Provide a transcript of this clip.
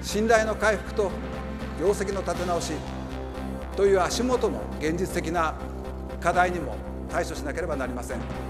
信頼の回復と業績の立て直しという足元の現実的な課題にも対処しなければなりません。